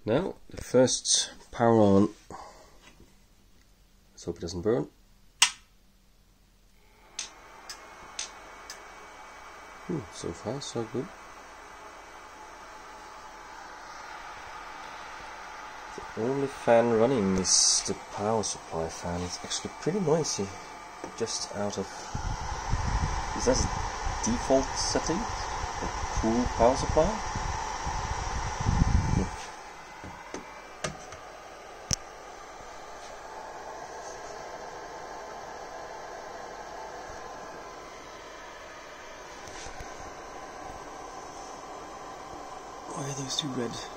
Now the first power on. Let's hope it doesn't burn. So far so good. The only fan running is the power supply fan. It's actually pretty noisy. Just out of... Is that a default setting? A cool power supply? Why are those two red?